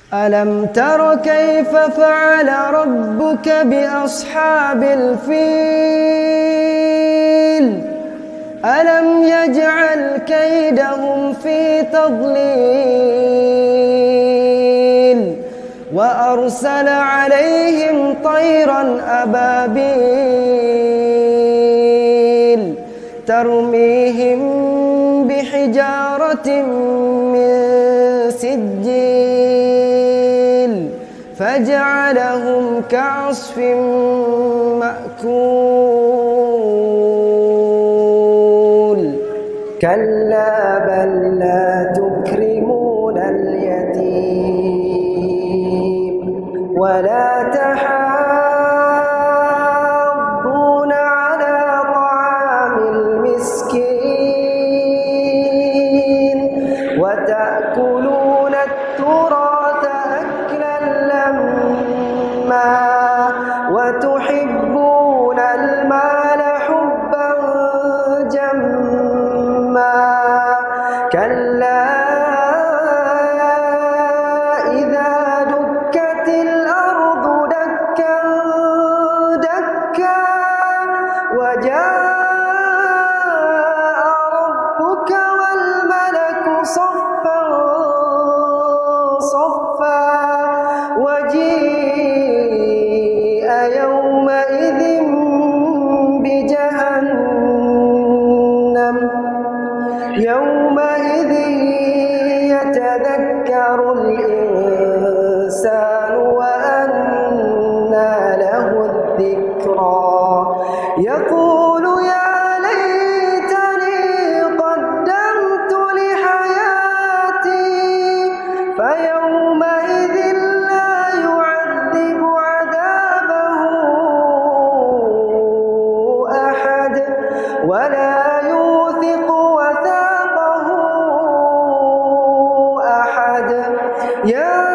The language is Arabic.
ألم تر كيف فعل ربك بأصحاب الفيل ألم يجعل كيدهم في تضليل وأرسل عليهم طيرا أبابيل ترميهم بحجارة من سجيل فجعلهم كعصف مأكول كلا بل لا تكرمون اليتيم ولا تحاضون على طعام المسكين وتأكلون التراث أكلا لما وتحبون المال حبا جما كلا إذا دكت الأرض دكا دكا وجاء ربك والملك صفا صفا وجيء يومئذ بجهنم يومئذ يتذكر الإنسان وأنى له الذكرى يقول يا ليتني قدمت لحياتي فيومئذ لا يعذب عذابه أحد ولا يوثق وثاقه أحد يا